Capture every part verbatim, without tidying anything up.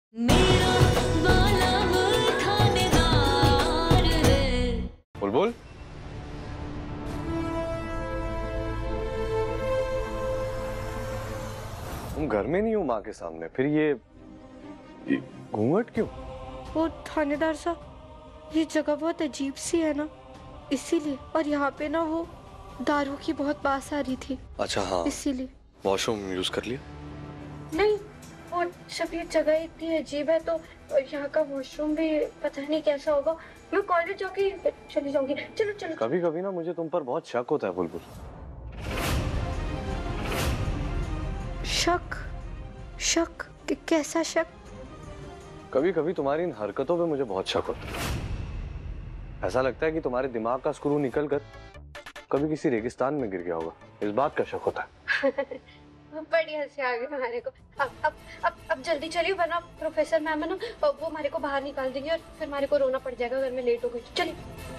मेरा बालम थानेदार है। बुलबुल, तुम घर में नहीं हो माँ के सामने, फिर ये, ये घूंघट क्यों? वो थानेदार साहब, ये जगह बहुत अजीब सी है ना, इसीलिए। और यहाँ पे ना वो दारू की बहुत बास आ रही थी। अच्छा हाँ, इसीलिए। वॉशरूम यूज कर लिया? नहीं, वो सब ये जगह इतनी अजीब है, तो यहाँ का वॉशरूम भी पता नहीं कैसा होगा। मैं कॉलेज जाके चली जाऊंगी। चलो चलो। कभी कभी ना मुझे तुम पर बहुत शक होता है बुलबुल। शक? शक? कि कैसा शक? कभी कभी तुम्हारी इन हरकतों पे मुझे बहुत शक होता है। ऐसा लगता है कि तुम्हारे दिमाग का स्क्रू निकलकर कभी किसी रेगिस्तान में गिर गया होगा। इस बात का शक होता है। बड़ी हंसी आ गई हमारे को। अब अब अब अब जल्दी चलिए, वरना प्रोफेसर मैम है ना, वो हमारे को बाहर निकाल देंगे और फिर हमारे को रोना पड़ जाएगा अगर मैं लेट हो गई। चलिए।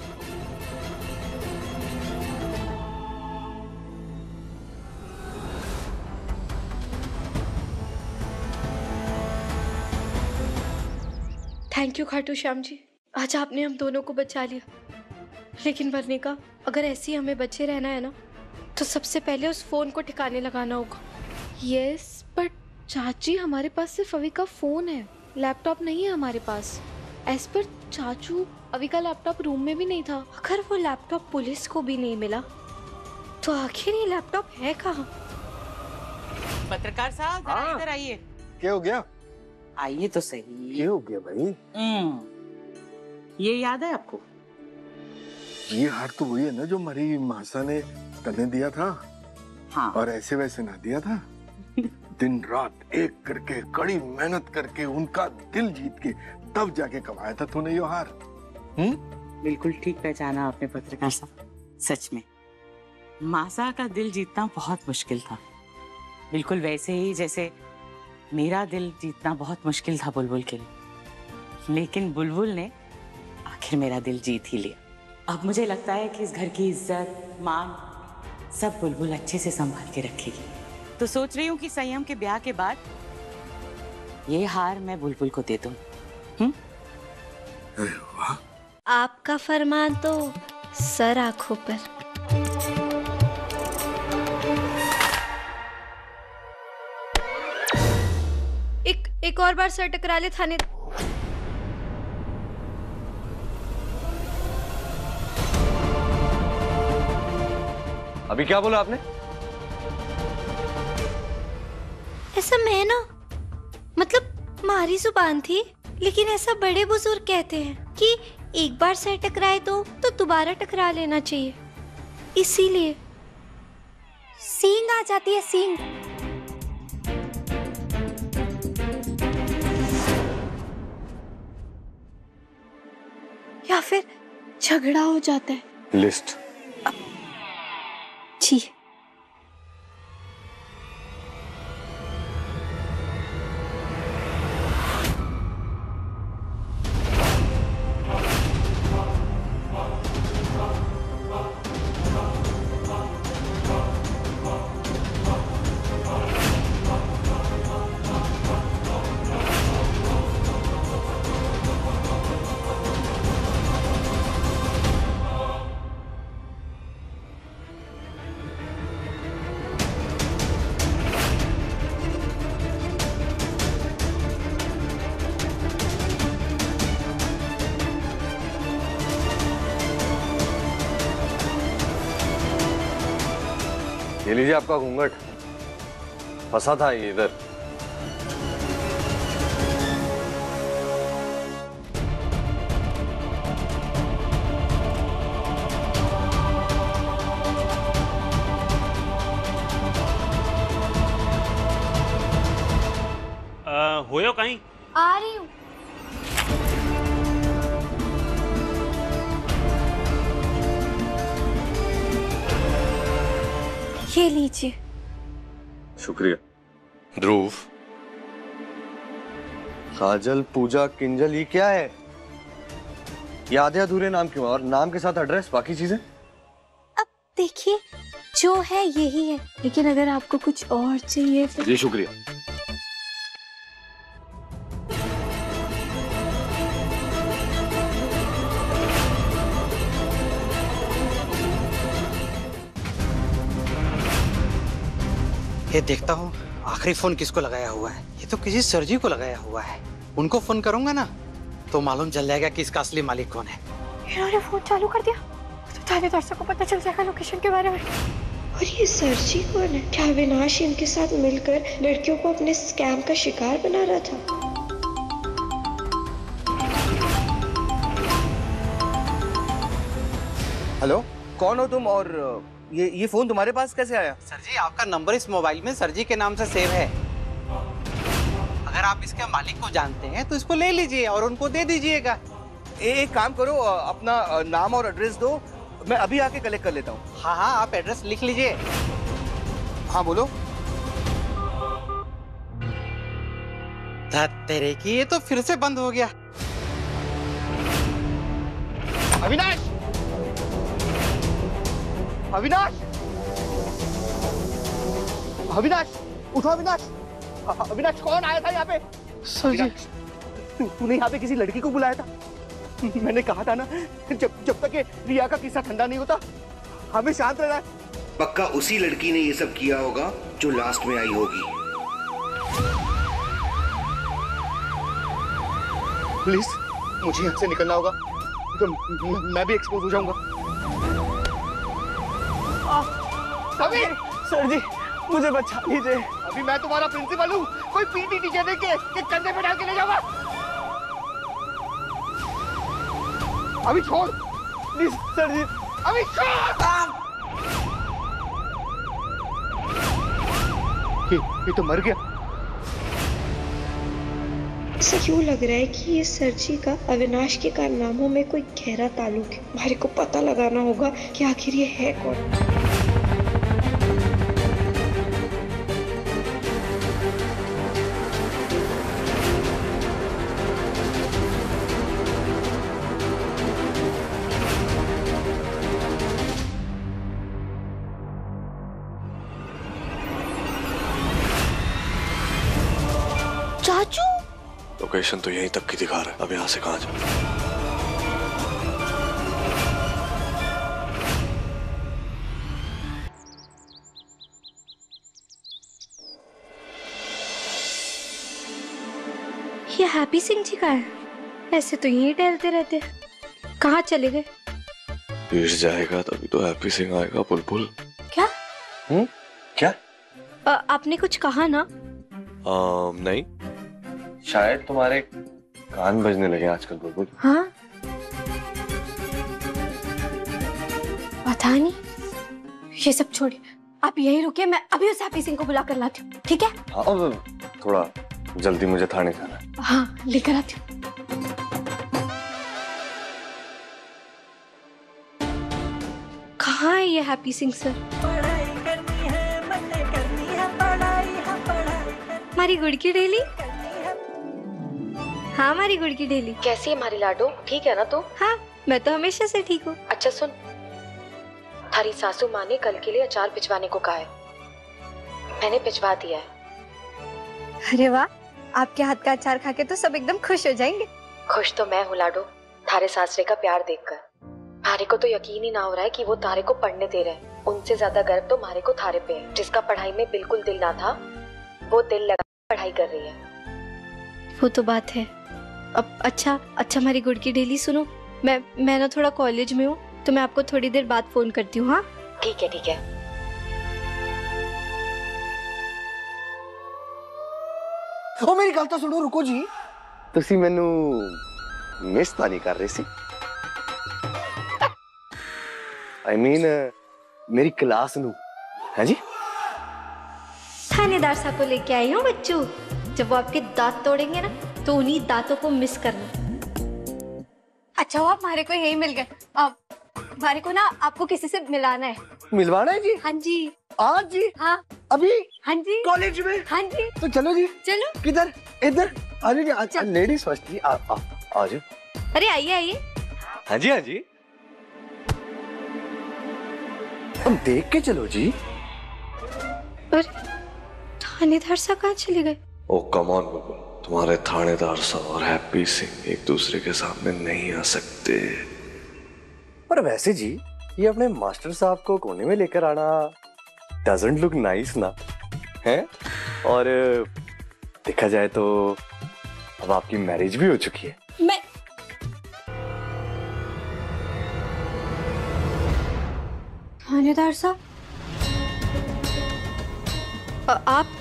थैंक यू खाटू श्याम जी, आज आपने हम दोनों को बचा लिया। लेकिन वर्णिका, अगर ऐसे ही हमें बचे रहना है ना, तो सबसे पहले उस फोन को ठिकाने लगाना होगा। यस, बट चाची, हमारे पास सिर्फ अवी का फोन है, लैपटॉप नहीं है हमारे पास। एज पर चाचू, अवी का लैपटॉप रूम में भी नहीं था। अगर वो लैपटॉप पुलिस को भी नहीं मिला, तो आखिर ये लैपटॉप है कहाँ? पत्रकार साहब, जरा इधर आइए। क्या हो गया? आइए तो सही। क्या हो गया भाई? हम्म, ये याद है आपको? ये हार तो वही है ना जो मरी महासा ने तने दिया था। हाँ। और ऐसे वैसे ना दिया था। दिन रात एक करके कड़ी मेहनत करके उनका दिल जीत के तब जाके कमाया था तूने ये हार। हम्म, बिल्कुल ठीक पहचाना आपने पत्रकार साहब। सच में मासा का दिल जीतना बहुत मुश्किल था, बिल्कुल वैसे ही जैसे मेरा दिल जीतना बहुत मुश्किल था बुलबुल के लिए। लेकिन बुलबुल ने आखिर मेरा दिल जीत ही लिया। अब मुझे लगता है कि इस घर की इज्जत, मान सब बुलबुल अच्छे से संभाल के रखेगी। तो सोच रही हूँ कि संयम के ब्याह के बाद ये हार मैं बुलबुल को दे दूँ। हम्म? वाह, आपका फरमान तो सर आंखों पर। एक एक और बार सर टकरा ले थाने। अभी क्या बोला आपने? ऐसा मैं ना, मतलब हमारी जुबान थी, लेकिन ऐसा बड़े बुजुर्ग कहते हैं कि एक बार सर टकराए तो तो दोबारा टकरा लेना चाहिए। इसीलिए सींग आ जाती है, सींग। या फिर झगड़ा हो जाता है। लिस्ट। जी। ये लीजिए आपका घूंघट, फंसा था ये इधर। होयो कहीं? आ रही हूँ। ये लीजिए। शुक्रिया। ध्रुव, काजल, पूजा, किंजल, ये क्या है? ये आधे अधूरे नाम क्यों है? और नाम के साथ एड्रेस, बाकी चीजें? अब देखिए, जो है यही है, लेकिन अगर आपको कुछ और चाहिए तो। जी शुक्रिया। ये देखता हूँ आखिरी फोन किसको लगाया हुआ है। ये तो किसी सरजी को लगाया हुआ है। उनको फोन करूंगा ना तो मालूम चल जाएगा कि इसका असली मालिक कौन है। इन्होंने फोन चालू कर दिया तो थानेदार को पता चल जाएगा लोकेशन के बारे में। और ये सरजी कौन है? क्या अविनाश इनके साथ मिलकर लड़कियों को अपने स्कैम का शिकार बना रहा था? हेलो, कौन हो तुम और ये ये फोन तुम्हारे पास कैसे आया? सर जी, आपका नंबर इस मोबाइल में सर जी के नाम से सेव है। अगर आप इसके मालिक को जानते हैं तो इसको ले लीजिए और उनको दे दीजिएगा। ए, एक काम करो, अपना नाम और एड्रेस दो, मैं अभी आके कलेक्ट कर लेता हूँ। हाँ हाँ, आप एड्रेस लिख लीजिए। हाँ बोलो। तेरे की, ये तो फिर से बंद हो गया। अविनाश! अविनाश! अविनाश! उठो अविनाश! अविनाश, कौन आया था यहाँ पे? सर जी, तूने यहाँ पे किसी लड़की को बुलाया था? मैंने कहा था ना, जब जब तक ये रिया का किस्सा ठंडा नहीं होता हमें शांत रहना है। पक्का उसी लड़की ने ये सब किया होगा जो लास्ट में आई होगी। प्लीज मुझे यहाँ से निकलना होगा, तो मैं भी एक्सपोज हो जाऊंगा। अभी सर जी, मुझे बचा लीजिए। अभी मैं तुम्हारा प्रिंसिपल हूँ, कोई पीटी टीचर देख के कि कंधे पे डाल के ले जाऊंगा। अभी छोड़ प्लीज सर जी, अभी छोड़। ये, ये तो मर गया। ऐसा क्यों लग रहा है कि ये सरजी का अविनाश के कारनामों में कोई गहरा ताल्लुक है? हमारे को पता लगाना होगा कि आखिर ये है कौन। चाचू, लोकेशन तो यहीं तक की दिखा रहा है, अब यहाँ से कहाँ जाऊँ? ये हैप्पी सिंह जी का है। ऐसे तो यहीं टहलते रहते हैं। कहाँ चले गए? पीट जाएगा तभी तो हैप्पी सिंह आएगा। बुलबुल। क्या? हम्म क्या? आ, आपने कुछ कहा ना? आ, नहीं, शायद तुम्हारे कान बजने लगे आजकल बुलबुल। हाँ, पता नहीं। ये सब छोड़िए, आप यहीं रुकिए, मैं अभी उस हैप्पी सिंह को बुला कर लाती हूँ, ठीक है? हाँ, अब थोड़ा जल्दी, मुझे थाने जाना है। हाँ, लेकर आती हूँ। कहाँ है ये हैप्पी सिंह सर? हमारी गुड़ की डेली। हाँ, हमारी गुड़ की डेली। कैसी है हमारी लाडो? ठीक है ना तू? हाँ, मैं तो हमेशा से ठीक हूँ। अच्छा सुन, थारी सासू माँ ने कल के लिए अचार भिजवाने को कहा है। मैंने भिजवा दिया है। अरे वाह, आपके हाथ का अचार खा के तो सब एकदम खुश हो जाएंगे। खुश तो मैं हूँ लाडो, थारे सासरे का प्यार देखकर। मारे को तो यकीन ही ना हो रहा है कि वो तारे को पढ़ने दे रहे हैं। उनसे ज्यादा गर्व तो मारे को थारे पे है। जिसका पढ़ाई में बिल्कुल दिल ना था, वो दिल लगा पढ़ाई कर रही है। वो तो बात है। अब अच्छा अच्छा हमारी गुड़ की डेली सुनो, मैं मैं ना थोड़ा कॉलेज में हूँ, तो मैं आपको थोड़ी देर बाद फोन करती हूँ। हाँ ठीक है ठीक है। ओ मेरी गल तो सुनो, रुको जी। तुसी मैनू मिस तो नहीं कर रही सी? आई I मीन mean, मेरी क्लास नू है जी। थानेदार साहब को लेके आई हूँ बच्चों। जब वो आपके दांत तोड़ेंगे ना, तो उन्हीं दांतों को मिस करना। अच्छा हुआ हमारे को यही मिल गए। अब हमारे को ना आपको किसी से मिलाना है। मिलवाना है जी? हाँ जी। आज जी? हाँ अभी? हाँ जी। कॉलेज में? हाँ जी। तो चलो जी। चलो। किधर? इधर। आ जाइए। अच्छा लेडीज फर्स्ट जी। आ आ आ जाओ। अरे आइए आइए। हाँ जी हाँ जी। हम देख के चलो जी। अरे थानेदार साहब कहाँ चले गए? ओ कम ऑन बुलबुल, तुम्हारे थानेदार साहब और हैप्पी सिंह एक दूसरे के सामने नहीं आ सकते। पर वैसे जी, ये अपने मास्टर साहब को कोने में लेकर आना डजंट लुक नाइस ना, हैं और देखा जाए तो अब आपकी मैरिज भी हो चुकी है। मैं थानेदार साहब, अ- आप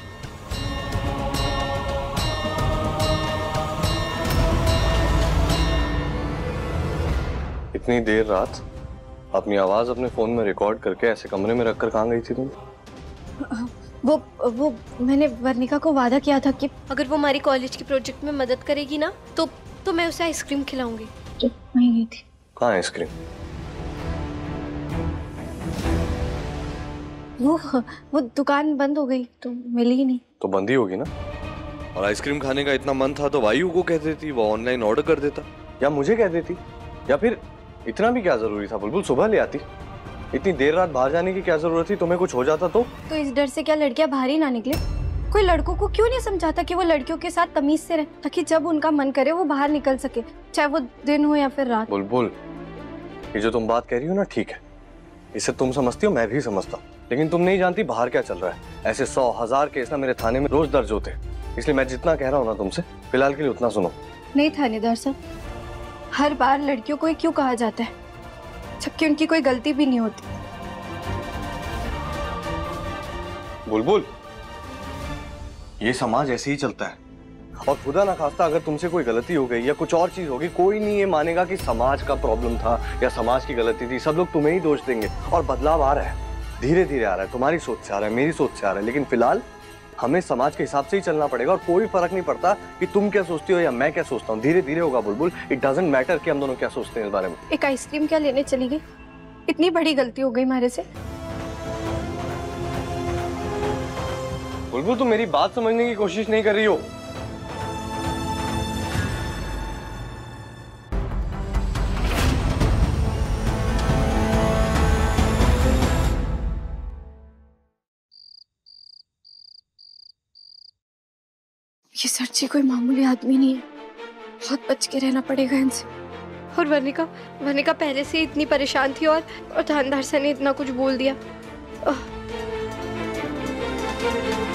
इतनी देर रात अपनी आवाज अपने फोन में रिकॉर्ड करके ऐसे कमरे में रखकर कहाँ गई थी तुम? वो वो मैंने वर्णिका को वादा किया था कि अगर वो हमारी कॉलेज के प्रोजेक्ट में मदद करेगी ना तो तो मैं उसे आइसक्रीम खिलाऊंगी। तो वहीं गई थी। कहाँ आइसक्रीम? वो वो दुकान बंद हो गई तो मिली ही नहीं। तो बंद ही होगी ना। और आइसक्रीम खाने का इतना मन था तो वायु को कह देती, वो ऑनलाइन ऑर्डर कर देता, या मुझे कह देती, या फिर इतना भी क्या जरूरी था बुलबुल, सुबह ले आती। इतनी देर रात बाहर जाने की क्या जरूरत थी? तुम्हें कुछ हो जाता तो तो इस डर से क्या लड़कियां बाहर ही ना निकले? कोई लड़कों को क्यों नहीं समझाता कि वो लड़कियों के साथ तमीज से रहे, ताकि जब उनका मन करे वो बाहर निकल सके, चाहे वो दिन हो या फिर रात। बुलबुल, ये जो तुम बात कह रही हो ना, ठीक है, इसे तुम समझती हो, मैं भी समझता हूँ, लेकिन तुम नहीं जानती बाहर क्या चल रहा है। ऐसे सौ हजार केस ना मेरे थाने में रोज दर्ज होते, इसलिए मैं जितना कह रहा हूँ ना तुमसे, फिलहाल के लिए उतना सुनो। नहीं थानेदार साहब, हर बार लड़कियों को ही क्यों कहा जाता है जबकि उनकी कोई गलती भी नहीं होती। बुलबुल, ये समाज ऐसे ही चलता है, और खुदा ना खास्ता अगर तुमसे कोई गलती हो गई या कुछ और चीज होगी, कोई नहीं ये मानेगा कि समाज का प्रॉब्लम था या समाज की गलती थी। सब लोग तुम्हें ही दोष देंगे। और बदलाव आ रहा है, धीरे धीरे आ रहा है, तुम्हारी सोच से आ रहा है, मेरी सोच से आ रहा है, लेकिन फिलहाल हमें समाज के हिसाब से ही चलना पड़ेगा। और कोई फर्क नहीं पड़ता कि तुम क्या सोचती हो या मैं क्या सोचता हूँ, धीरे धीरे होगा बुलबुल। इट डजंट मैटर कि हम दोनों क्या सोचते हैं इस बारे में। एक आइसक्रीम क्या लेने चली गई, इतनी बड़ी गलती हो गई हमारे से। बुलबुल, तुम मेरी बात समझने की कोशिश नहीं कर रही हो। ये सर्जी कोई मामूली आदमी नहीं है, बहुत बच के रहना पड़ेगा इनसे। और वर्णिका वर्णिका पहले से इतनी परेशान थी और और थानेदार सर ने इतना कुछ बोल दिया। आह।